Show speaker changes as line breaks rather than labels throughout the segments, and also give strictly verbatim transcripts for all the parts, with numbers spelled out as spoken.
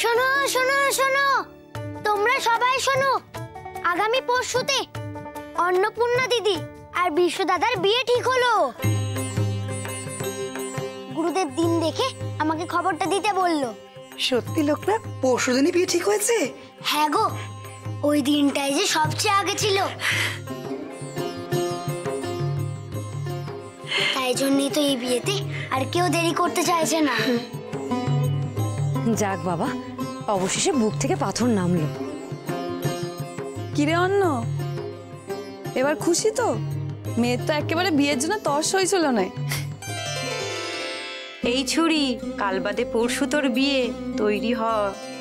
শোনো শোনো শোনো, তোমরা সবাই শোনো। আগামী পরশুতে অন্নপূর্ণা দিদি আর বিশ্ব দাদার বিয়ে ঠিক হলো। গুরুদেব দিন দেখে আমাকে খবরটা দিতে বললো।
সত্যি লোকনাথ, পরশুদিনই বিয়ে ঠিক হয়েছে?
হ্যাঁ গো, ওই দিনটাই যে সবচেয়ে আগে ছিল, তাই জন্যই তো এই বিয়েতে আর কেউ দেরি করতে চাইছে না।
যাক বাবা, অবশেষে বুক থেকে পাথর নামলো।
কিরে অন্ন, এবার খুশি তো? মেয়ের তো একেবারে বিয়ের জন্য তর্স হয়েছিল না।
এই ছুরি, কাল বাদে পরশু তোর বিয়ে, তৈরি হ।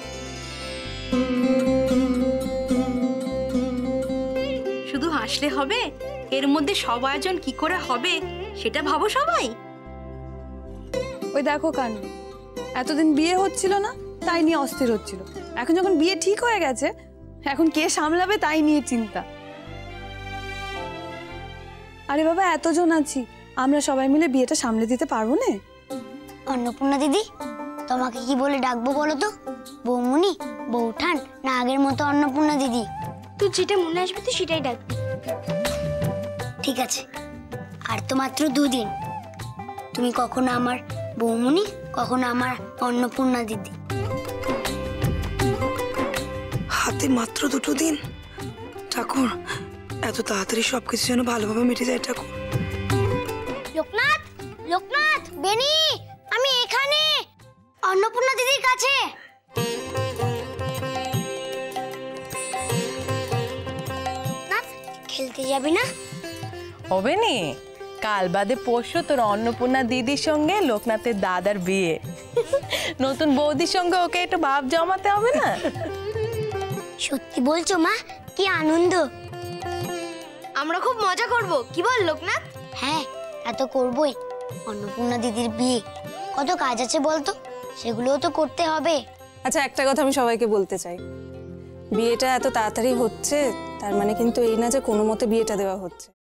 শুধু হাসলে হবে? এর মধ্যে সব আয়োজন কি করে হবে সেটা ভাবো সবাই।
ওই দেখো কান, এতদিন বিয়ে হচ্ছিল না তাই নিয়ে অস্থির হচ্ছিল, এখন যখন বিয়ে ঠিক হয়ে গেছে এখন কে সামলাবে তাই নিয়ে চিন্তা। আরে বাবা, এতজন আছি, আমরা সবাই মিলে বিয়েটা সামলে দিতে পারবো না?
অন্নপূর্ণা দিদি, তোমাকে কি বলে ডাকবো বলো তো? বৌমুনি, বৌঠান, না আগের মতো অন্নপূর্ণা দিদি? তুই যেটা মনে আসবে তুই সেটাই ডাকবি। ঠিক আছে, আর তো মাত্র দুদিন। তুমি কখনো আমার বৌমুনি, কখনো আমার অন্নপূর্ণা দিদি।
হাতে মাত্র দুটো দিন। ঠাকুর, এত তাড়াতাড়ি সবকিছু যেন ভালোভাবে মিটে যায় ঠাকুর।
লোকনাথ, লোকনাথ, বেনি, আমি এখানে অন্নপূর্ণা দিদির কাছে। খেলতে যাবি না?
হবে নি, কাল বাদে পরশু তোর অন্নপূর্ণা দিদির সঙ্গে লোকনাথের দাদার বিয়ে। নতুন বৌদির সঙ্গে ওকে একটু ভাব জমাতে হবে না?
সত্যি বলছো মা? কি আনন্দ! আমরা খুব মজা করব, কি বল লোকনাথ? হ্যাঁ, এত করবই। অন্নপূর্ণা দিদির বিয়ে, কত কাজ আছে বলতো, সেগুলোও তো করতে হবে।
আচ্ছা, একটা কথা আমি সবাইকে বলতে চাই, বিয়েটা এত তাড়াতাড়ি হচ্ছে তার মানে কিন্তু এই না যে কোনো মতে বিয়েটা দেওয়া হচ্ছে।